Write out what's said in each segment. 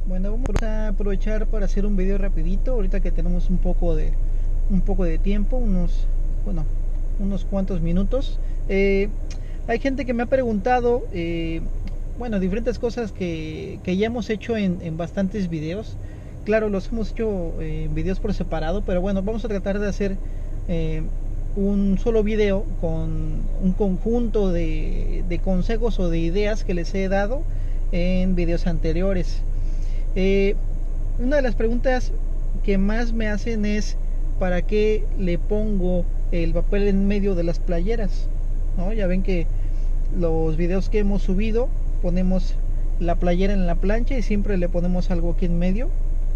Bueno, vamos a aprovechar para hacer un video rapidito ahorita que tenemos un poco de tiempo, unos cuantos minutos. Hay gente que me ha preguntado, diferentes cosas que ya hemos hecho en bastantes videos. Claro, los hemos hecho videos por separado, pero bueno, vamos a tratar de hacer un solo video con un conjunto de consejos o de ideas que les he dado en videos anteriores. Una de las preguntas que más me hacen es ¿para qué le pongo el papel en medio de las playeras? ¿No? Ya ven que los videos que hemos subido ponemos la playera en la plancha y siempre le ponemos algo aquí en medio.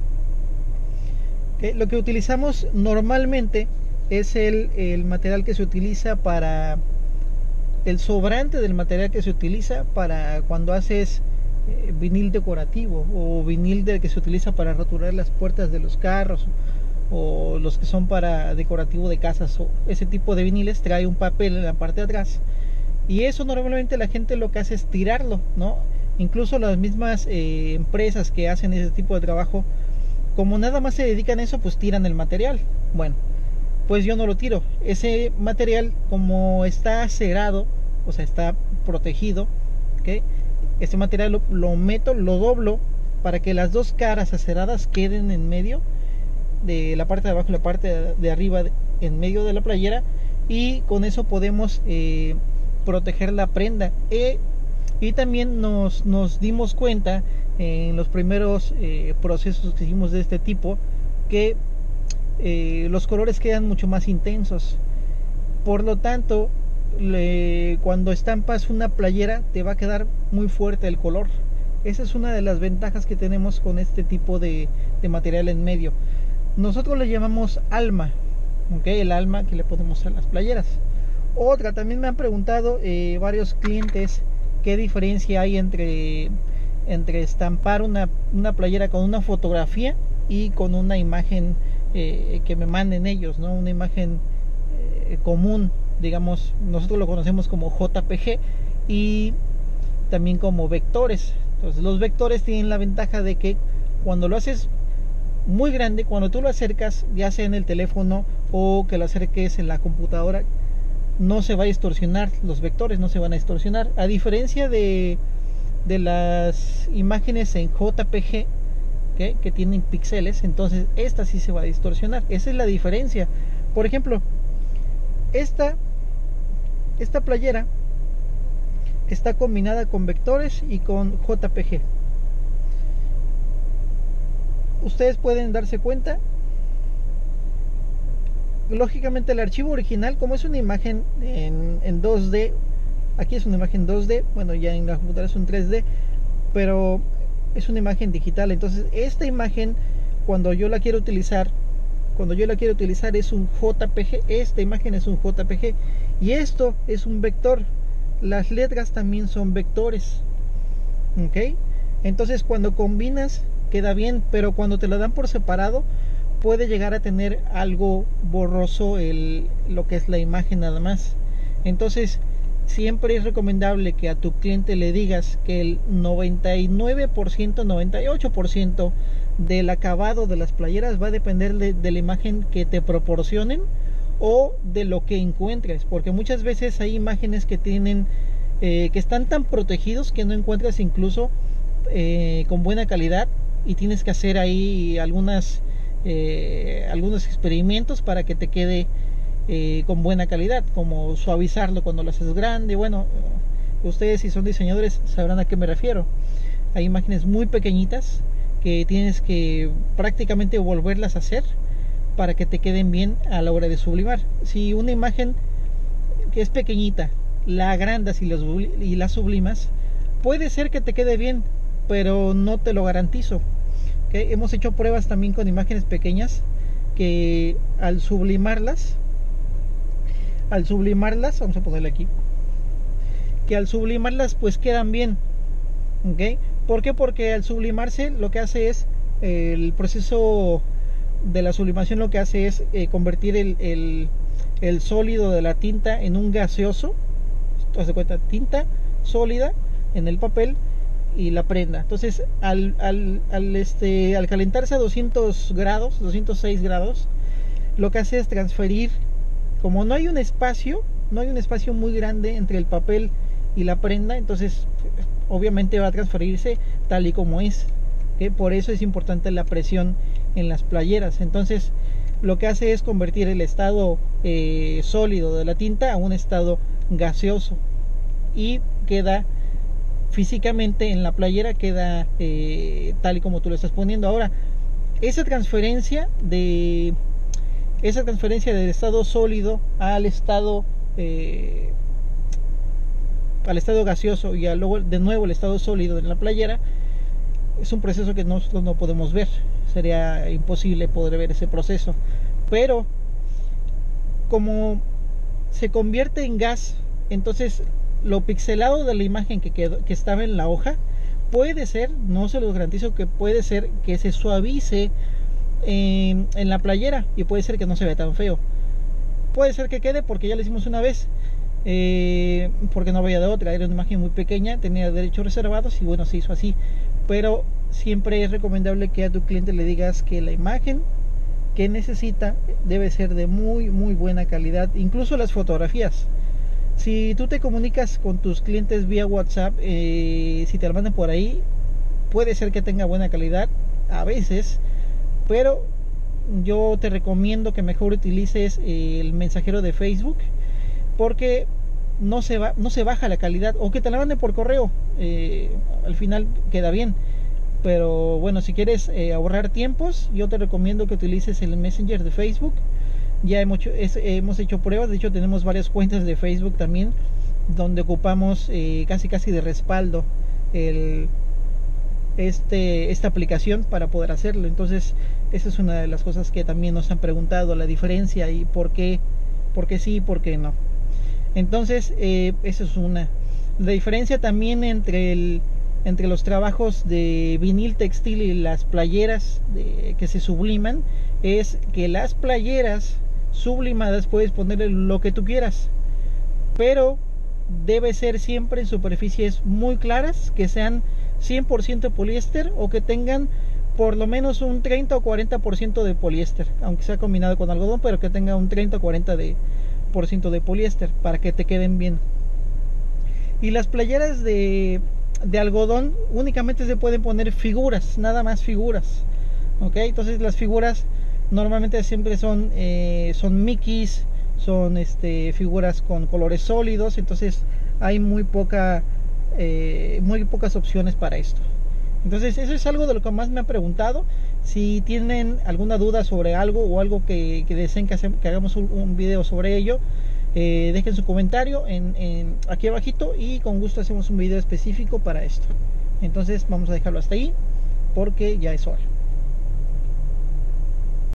Lo que utilizamos normalmente es el material que se utiliza para el sobrante del material que se utiliza para cuando haces vinil decorativo o vinil que se utiliza para raturar las puertas de los carros o los que son para decorativo de casas, o ese tipo de viniles trae un papel en la parte de atrás, y eso normalmente la gente lo que hace es tirarlo, ¿no? Incluso las mismas empresas que hacen ese tipo de trabajo, como nada más se dedican a eso, pues tiran el material. Bueno, pues yo no lo tiro. Ese material, como está cerrado, o sea, está protegido, ¿okay? Este material lo meto, lo doblo para que las dos caras aceradas queden en medio de la parte de abajo y la parte de arriba, en medio de la playera, y con eso podemos proteger la prenda. Y también nos dimos cuenta en los primeros procesos que hicimos de este tipo que los colores quedan mucho más intensos. Por lo tanto, cuando estampas una playera te va a quedar muy fuerte el color. Esa es una de las ventajas que tenemos con este tipo de material en medio. Nosotros le llamamos alma, ¿okay? El alma que le ponemos a las playeras. Otra, también me han preguntado varios clientes qué diferencia hay entre estampar una playera con una fotografía y con una imagen que me manden ellos, ¿no? Una imagen común, digamos, nosotros lo conocemos como JPG y también como vectores. Entonces los vectores tienen la ventaja de que cuando lo haces muy grande, cuando tú lo acercas, ya sea en el teléfono o que lo acerques en la computadora, no se va a distorsionar, los vectores no se van a distorsionar, a diferencia de las imágenes en JPG que tienen píxeles. Entonces esta sí se va a distorsionar. Esa es la diferencia. Por ejemplo, esta playera está combinada con vectores y con JPG. Ustedes pueden darse cuenta, lógicamente el archivo original, como es una imagen en 2D, aquí es una imagen 2D, bueno, ya en la computadora es un 3D, pero es una imagen digital. Entonces esta imagen, cuando yo la quiero utilizar es un JPG. Esta imagen es un JPG y esto es un vector. Las letras también son vectores, ¿ok? Entonces cuando combinas queda bien, pero cuando te lo dan por separado puede llegar a tener algo borroso lo que es la imagen nada más. Entonces siempre es recomendable que a tu cliente le digas que el 99%, 98% del acabado de las playeras va a depender de la imagen que te proporcionen o de lo que encuentres, porque muchas veces hay imágenes que tienen que están tan protegidos que no encuentras incluso con buena calidad, y tienes que hacer ahí algunos experimentos para que te quede con buena calidad, como suavizarlo cuando lo haces grande. Bueno, ustedes si son diseñadores sabrán a qué me refiero. Hay imágenes muy pequeñitas que tienes que prácticamente volverlas a hacer para que te queden bien a la hora de sublimar. Si una imagen que es pequeñita la agrandas y la sublimas, puede ser que te quede bien, pero no te lo garantizo. ¿Okay? Hemos hecho pruebas también con imágenes pequeñas que al sublimarlas, vamos a ponerle aquí, que al sublimarlas pues quedan bien. ¿Okay? ¿Por qué? Porque al sublimarse lo que hace es el proceso de la sublimación, lo que hace es convertir el sólido de la tinta en un gaseoso. Haz de cuenta, tinta sólida en el papel, y la prenda. Entonces al calentarse a 200 grados, 206 grados, lo que hace es transferir, como no hay un espacio muy grande entre el papel y la prenda, entonces obviamente va a transferirse tal y como es, ¿okay? Por eso es importante la presión en las playeras. Entonces lo que hace es convertir el estado sólido de la tinta a un estado gaseoso, y queda físicamente en la playera, queda tal y como tú lo estás poniendo. Ahora, esa transferencia del estado sólido al estado gaseoso y luego de nuevo el estado sólido en la playera, es un proceso que nosotros no podemos ver. Sería imposible poder ver ese proceso, pero como se convierte en gas, entonces lo pixelado de la imagen que estaba en la hoja, puede ser, no se lo garantizo, que puede ser que se suavice en la playera, y puede ser que no se vea tan feo. Puede ser que quede porque ya lo hicimos una vez, porque no había de otra, era una imagen muy pequeña, tenía derechos reservados y bueno, se hizo así. Pero siempre es recomendable que a tu cliente le digas que la imagen que necesita debe ser de muy buena calidad, incluso las fotografías. Si tú te comunicas con tus clientes vía WhatsApp, si te la mandan por ahí, puede ser que tenga buena calidad a veces, pero yo te recomiendo que mejor utilices el mensajero de Facebook, porque no se baja la calidad, o que te la manden por correo, al final queda bien. Pero bueno, si quieres ahorrar tiempos, yo te recomiendo que utilices el Messenger de Facebook. Ya hemos hecho pruebas, de hecho tenemos varias cuentas de Facebook también, donde ocupamos casi de respaldo esta aplicación para poder hacerlo. Entonces esa es una de las cosas que también nos han preguntado, la diferencia y por qué sí y por qué no. Entonces esa es una. La diferencia también entre los trabajos de vinil textil y las playeras que se subliman, es que las playeras sublimadas puedes ponerle lo que tú quieras, pero debe ser siempre en superficies muy claras, que sean 100% poliéster, o que tengan por lo menos un 30 o 40% de poliéster, aunque sea combinado con algodón, pero que tenga un 30 o 40% de poliéster para que te queden bien. Y las playeras de algodón únicamente se pueden poner figuras, nada más figuras, ¿ok? Entonces las figuras normalmente siempre son Mickeys, son figuras con colores sólidos, entonces hay muy pocas opciones para esto. Entonces eso es algo de lo que más me han preguntado. Si tienen alguna duda sobre algo, o algo que deseen que hagamos un video sobre ello, dejen su comentario aquí abajito, y con gusto hacemos un video específico para esto. Entonces vamos a dejarlo hasta ahí porque ya es hora.